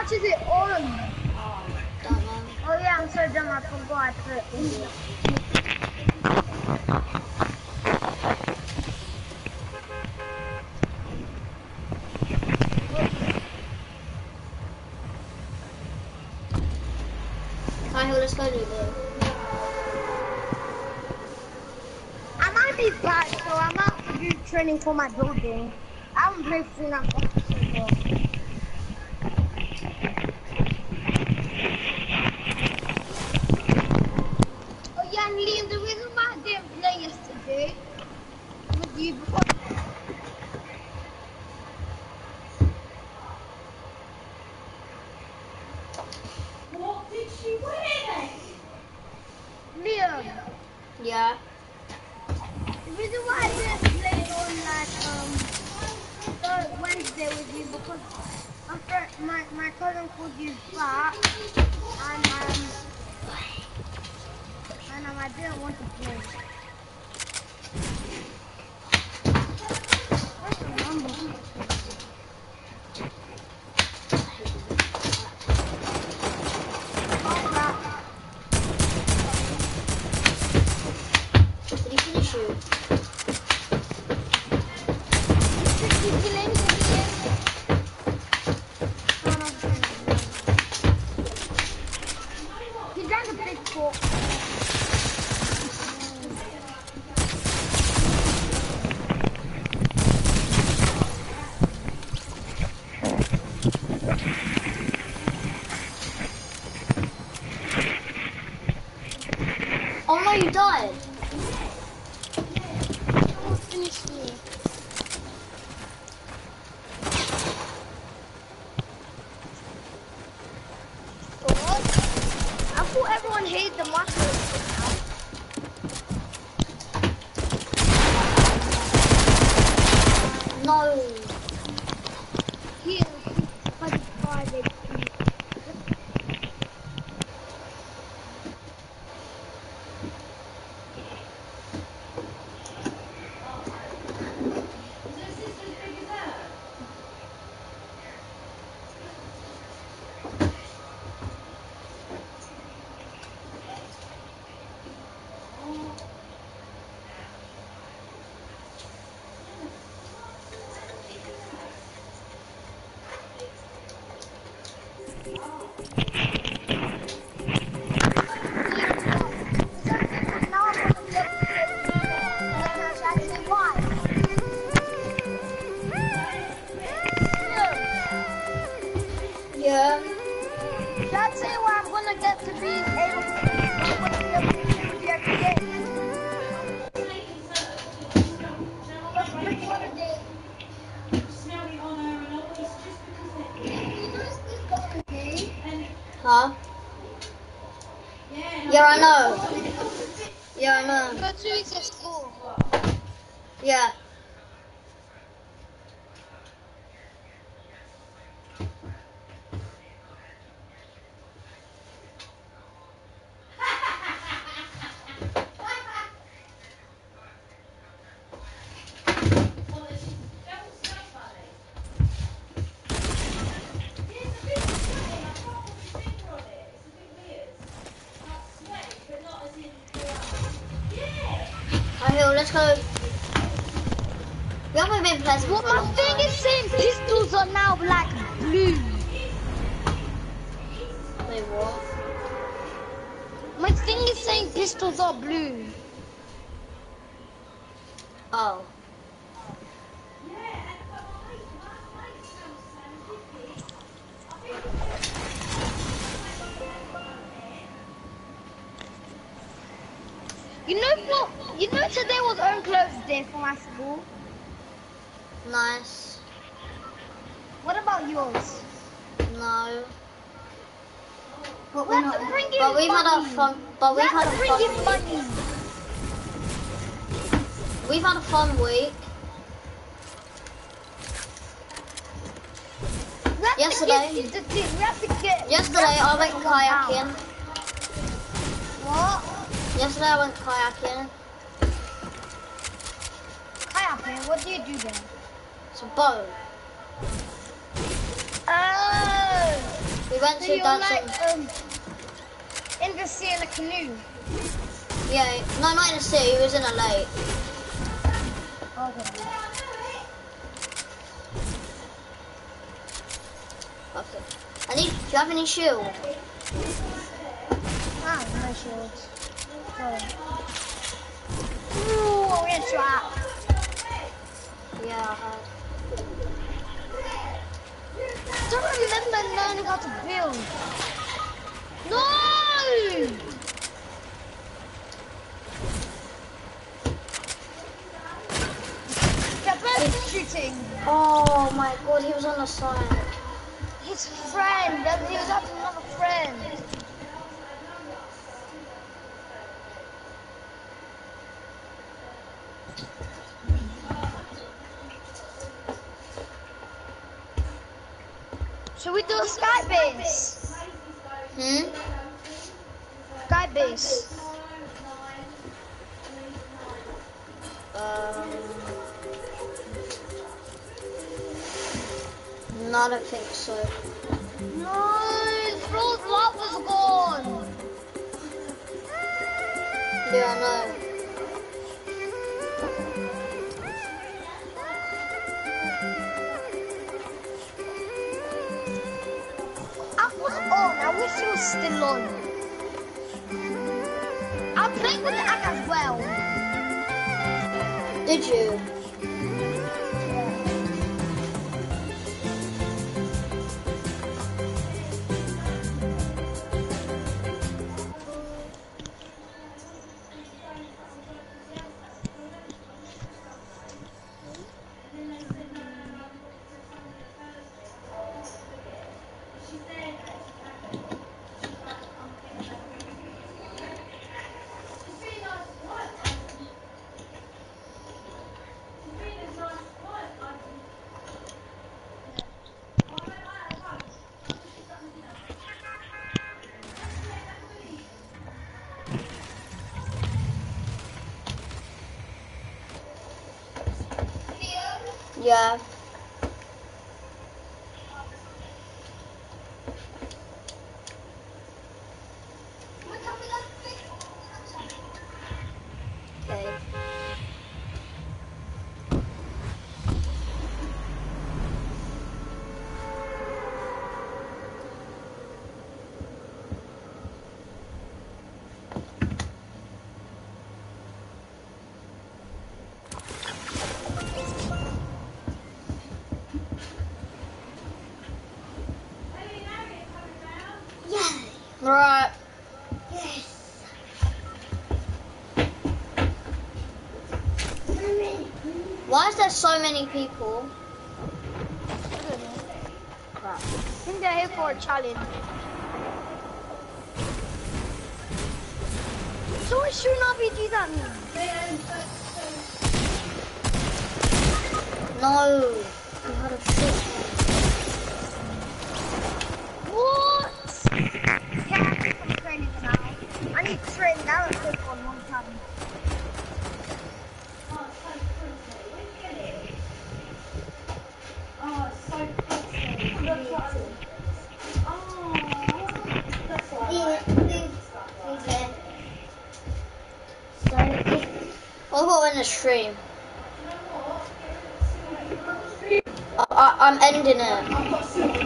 much is it on? Don't know. Oh yeah, I'm so dumb. I forgot I put India. Alright, let's go do this. I might be back, so I'm out to do training for my building. I haven't played FNAF so far. Oh yeah, and Liam, the reason why I didn't play yesterday with you because What did she wear then? Liam, Yeah. the reason why I didn't play on like Wednesday with you because my cousin called you fat and I didn't want to play. I don't remember. Did you finish it? He drank a big fork. Oh no, you died. Almost finished here. What? I thought everyone hated the mushrooms. No. Here, 45 HP. Yeah. That's it, where I'm gonna get to be able to do every day. Huh? Yeah, I know. Yeah, I know. Go to weeks of school. Yeah. Alright, let's go. We haven't been playing Well, my thing is saying pistols are now like blue. Wait, what? My thing is saying pistols are blue. Oh. You know what? You know today was own clothes day for my school. Nice. What about yours? No. But we're not. But we've had a fun. But we've had a fun week. money. We've had a fun week. Yesterday. Yesterday I went kayaking. What? Yesterday I went kayaking. Kayaking? What do you do then? It's a boat. Oh! We went So to you're that. in the sea in a canoe. Yeah, no, not in the sea. He was in a lake. Okay. Okay. Do you have any shield? Ah, no shields. Sorry. Ooh, we're trapped. Yeah, I heard. I don't remember learning how to build. No! The bird is shooting. Oh my god, he was on the side. His friend, and he was after another friend. Should we do a sky base? Sky base. No, I don't think so. No, the floor's lava's gone. Yeah, I know. I was on. I wish it was still on. I played with the app as well. Did you? Yeah. Okay. Right. Yes. Why is there so many people? I think they're here for a challenge. So what should RPG that mean? No. You had a shit. What? Yeah, I think I'm training now. I need to train now and play for a long time. I'll go in the stream. I'm ending it.